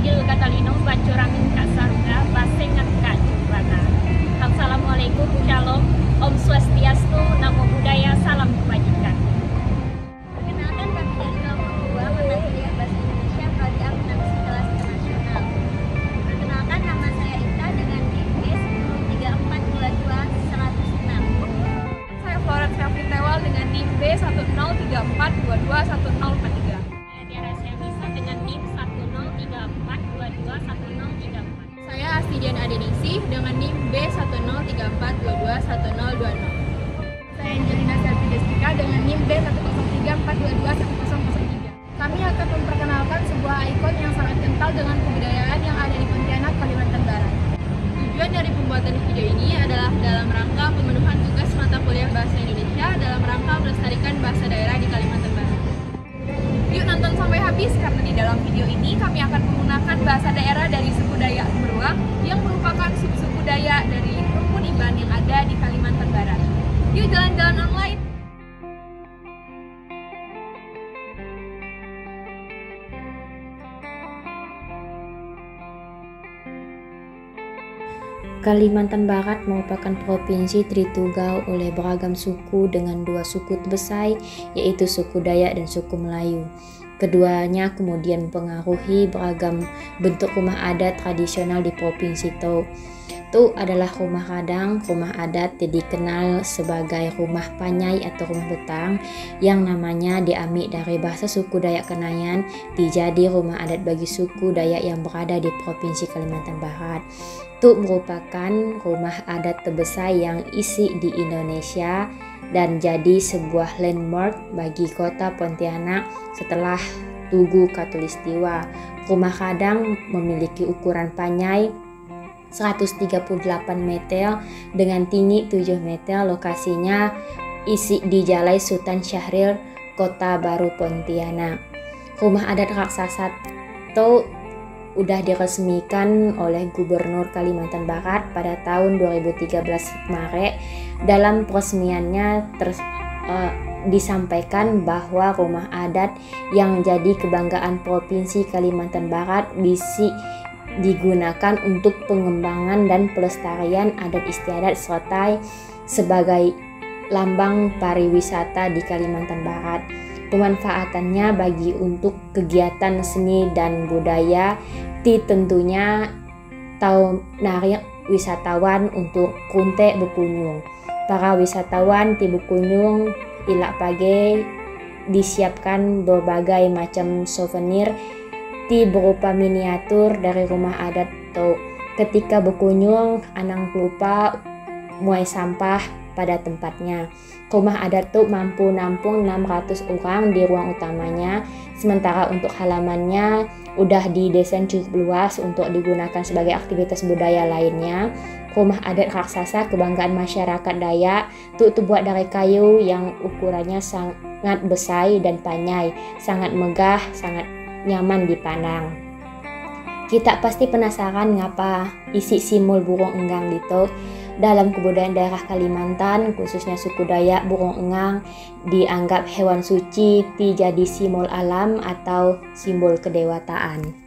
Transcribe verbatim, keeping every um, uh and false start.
Agil Katalino Bacuramin Kak Saruga Basengan Kak Jumbrana. Assalamualaikum, Shalom, Om Swastiastu, Namo Buddhaya, Salam Kebajikan. Perkenalkan, kami dari kelompok dua mata kuliah Bahasa Indonesia Prodi Akuntansi Kelas Internasional. Perkenalkan, nama saya Ita dengan N I M B sepuluh tiga empat dua dua seratus enam. Saya Florence Kavin Tewal dengan N I M B satu nol tiga empat dua dua satu nol empat tiga. Saya Tiara Syamisa dengan N I M satu nol tiga empat dua dua satu nol tiga empat. Saya Astidian Adeningsih dengan N I M B satu nol tiga empat dua dua satu nol dua nol. Saya Angelina Selvi Destika dengan N I M B satu nol tiga empat dua dua satu nol nol tiga. Kami akan memperkenalkan sebuah ikon yang sangat kental dengan kebudayaan yang ada di Pontianak, Kalimantan Barat. Tujuan dari pembuatan video ini adalah dalam rangka pemenuhan tugas mata kuliah Bahasa Indonesia dalam rangka melestarikan bahasa daerah di Kalimantan Barat. Yuk nonton sampai habis karena di dalam video ini kami akan menggunakan bahasa daerah dari suku Dayak Beruang yang merupakan suku-suku Dayak dari rukun Iban yang ada di Kalimantan Barat. Yuk jalan-jalan online! Kalimantan Barat merupakan provinsi Tritunggal oleh beragam suku dengan dua suku terbesar yaitu suku Dayak dan suku Melayu. Keduanya kemudian mempengaruhi beragam bentuk rumah adat tradisional di provinsi itu. Itu adalah rumah radang, rumah adat yang dikenal sebagai rumah panyai atau rumah betang yang namanya diambil dari bahasa suku Dayak Kenayan dijadi rumah adat bagi suku Dayak yang berada di provinsi Kalimantan Barat. Itu merupakan rumah adat terbesar yang isi di Indonesia dan jadi sebuah landmark bagi kota Pontianak setelah Tugu Katulistiwa. Rumah radang memiliki ukuran panyai seratus tiga puluh delapan meter dengan tinggi tujuh meter. Lokasinya isi di Jalan Sultan Syahrir, Kota Baru Pontianak. Rumah adat raksasa itu udah diresmikan oleh Gubernur Kalimantan Barat pada tahun dua ribu tiga belas Maret. Dalam peresmiannya ter, uh, disampaikan bahwa rumah adat yang jadi kebanggaan Provinsi Kalimantan Barat bisa digunakan untuk pengembangan dan pelestarian adat istiadat serta sebagai lambang pariwisata di Kalimantan Barat. Pemanfaatannya bagi untuk kegiatan seni dan budaya, di tentunya tahu narik wisatawan untuk kuntek berkunjung. Para wisatawan di berkunjung ilak pagi disiapkan berbagai macam souvenir di berupa miniatur dari rumah adat tuh. Ketika berkunjung, anang lupa muai sampah pada tempatnya. Rumah adat tuh mampu nampung enam ratus orang di ruang utamanya, sementara untuk halamannya udah didesain cukup luas untuk digunakan sebagai aktivitas budaya lainnya. Rumah adat raksasa kebanggaan masyarakat Dayak tuh terbuat dari kayu yang ukurannya sangat besar dan panyai, sangat megah, sangat nyaman dipandang. Kita pasti penasaran ngapa isi simbol burung enggang gitu. Dalam kebudayaan daerah Kalimantan, khususnya suku Dayak, burung enggang dianggap hewan suci, jadi simbol alam atau simbol kedewataan.